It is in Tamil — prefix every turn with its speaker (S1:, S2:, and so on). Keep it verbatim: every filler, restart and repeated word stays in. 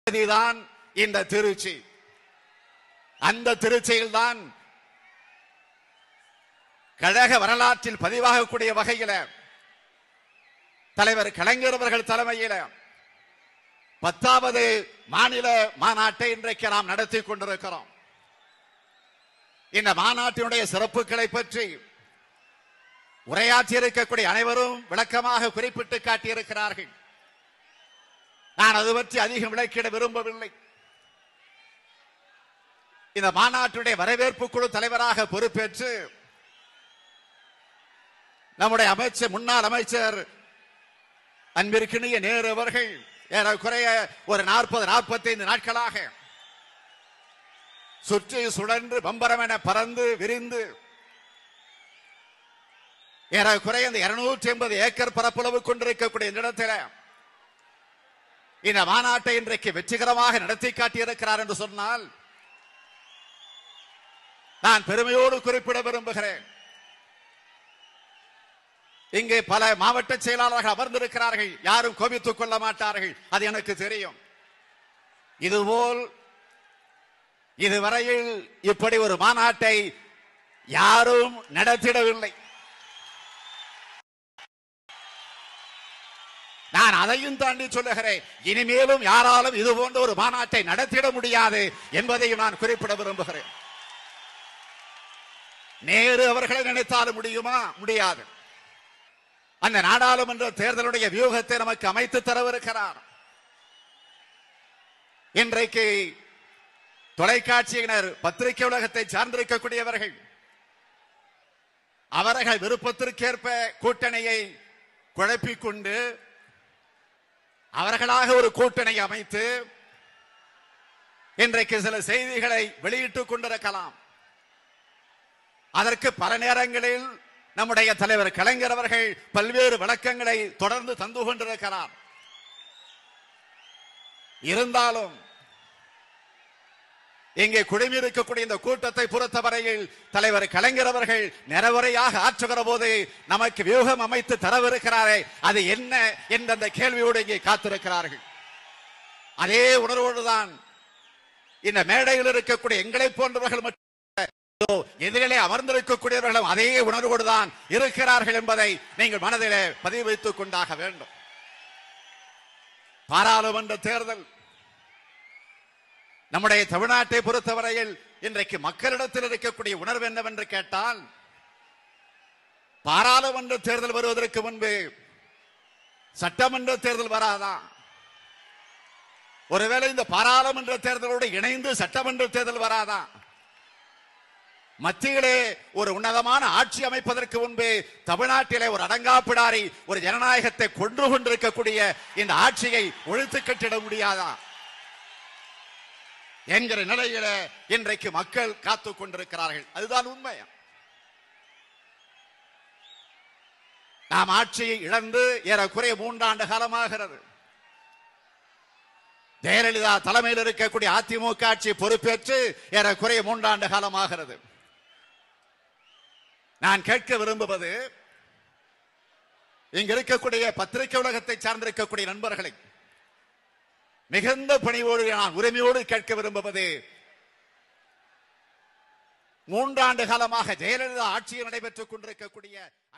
S1: தான் இந்த திருச்சி. அந்த திருச்சியில் தான் கழக வரலாற்றில் பதிவாகக்கூடிய வகையில் தலைவர் கலைஞர் அவர்கள் தலைமையில் பத்தாவது மாநில மாநாட்டை இன்றைக்கு நாம் நடத்தி கொண்டிருக்கிறோம். இந்த மாநாட்டினுடைய சிறப்புகளை பற்றி உரையாற்றி இருக்கக்கூடிய அனைவரும் விளக்கமாக குறிப்பிட்டு காட்டியிருக்கிறார்கள். நான் அது பற்றி அதிகம் விளக்கிட விரும்பவில்லை. இந்த மாநாட்டுடைய வரவேற்பு குழு தலைவராக பொறுப்பேற்று நம்முடைய அமைச்சர் முன்னாள் அமைச்சர் அன்பிற்கினிய நேரு அவர்கள் ஏறக்குறைய ஒரு நாற்பது நாற்பத்தி ஐந்து நாட்களாக சுற்றி சுழன்று பம்பரம் என பறந்து விரிந்து ஏறக்குறைய இந்த இருநூற்றி ஐம்பது ஏக்கர் பரப்பளவு கொண்டிருக்கக்கூடிய இந்த இடத்தில் இந்த மாநாட்டை இன்றைக்கு வெற்றிகரமாக நடத்தி காட்டியிருக்கிறார் என்று சொன்னால் நான் பெருமையோடு குறிப்பிட விரும்புகிறேன். இங்கே பல மாவட்ட செயலாளர்கள் அமர்ந்திருக்கிறார்கள். யாரும் கோபித்துக் கொள்ள மாட்டார்கள், அது எனக்கு தெரியும். இதுபோல் இதுவரையில் இப்படி ஒரு மாநாட்டை யாரும் நடத்திடவில்லை. நான் அதையும் தாண்டி சொல்லுகிறேன், இனிமேலும் யாராலும் இது போன்ற ஒரு மாநாட்டை நடத்திட முடியாது என்பதையும் நான் குறிப்பிட விரும்புகிறேன். நேரு அவர்களை நினைத்தாலும் முடியுமா? முடியாது. அந்த நாடாளுமன்ற தேர்தலுடைய வியூகத்தை நமக்கு அமைத்து தரவிருக்கிறார். இன்றைக்கு தொலைக்காட்சியினர் பத்திரிகை உலகத்தை சார்ந்திருக்கக்கூடியவர்கள் அவர்கள் விருப்பத்திற்கேற்ப கூட்டணியை குழப்பிக் கொண்டு அவர்களாக ஒரு கூட்டணி அமைத்து இன்றைக்கு சில செய்திகளை வெளியிட்டுக் கொண்டிருக்கலாம். அதற்கு பல நேரங்களில் நம்முடைய தலைவர் கலைஞர் அவர்கள் பல்வேறு விளக்கங்களை தொடர்ந்து தந்து கொண்டிருக்கிறார். இருந்தாலும் இங்கே குழுமியிருக்கக்கூடிய இந்த கூட்டத்தை பொறுத்தவரையில் தலைவர் கலைஞர் அவர்கள் நிறைவரையாக ஆற்றுகிற போது நமக்கு வியூகம் அமைத்து தரவிருக்கிறாரே, அது என்ன என்ற அந்த கேள்வியோடு இங்கே காத்திருக்கிறார்கள். அதே உணர்வோடுதான் இந்த மேடையில் இருக்கக்கூடிய எங்களை போன்றவர்கள் மட்டும் எதிரிலே அமர்ந்திருக்கக்கூடியவர்களும் அதே உணர்வோடு தான் இருக்கிறார்கள் என்பதை நீங்கள் மனதிலே பதிவு வைத்துக் கொண்டாக வேண்டும். பாராளுமன்ற தேர்தல் நம்முடைய தமிழ்நாட்டை பொறுத்தவரையில் இன்றைக்கு மக்களிடத்தில் இருக்கக்கூடிய உணர்வு என்னவென்று கேட்டால், பாராளுமன்ற தேர்தல் வருவதற்கு முன்பு சட்டமன்ற தேர்தல் வராதா? ஒருவேளை இந்த பாராளுமன்ற தேர்தலோடு இணைந்து சட்டமன்ற தேர்தல் வராதா? மத்தியிலே ஒரு உன்னதமான ஆட்சி அமைப்பதற்கு முன்பு தமிழ்நாட்டிலே ஒரு அடங்காப்பிடாரி ஒரு ஜனநாயகத்தை கொன்று கொண்டிருக்கக்கூடிய இந்த ஆட்சியை ஒழித்து கட்டிட முடியாதா என்கிற நிலையில இன்றைக்கு மக்கள் காத்துக் கொண்டிருக்கிறார்கள். அதுதான் உண்மை. நாம் ஆட்சியை இழந்து ஏறக்குறைய மூன்றாண்டு காலமாகிறது. ஜெயலலிதா தலைமையில் இருக்கக்கூடிய அதிமுக ஆட்சி பொறுப்பேற்று ஏறக்குறைய மூன்றாண்டு காலமாகிறது. நான் கேட்க விரும்புவது, இங்க இருக்கக்கூடிய பத்திரிகை உலகத்தை சார்ந்திருக்கக்கூடிய நண்பர்களை மிகுந்த பணிவோடு நான் உரிமையோடு கேட்க விரும்புவது, மூன்றாண்டு காலமாக ஜெயலலிதா ஆட்சியில் நடைபெற்றுக் கொண்டிருக்கக்கூடிய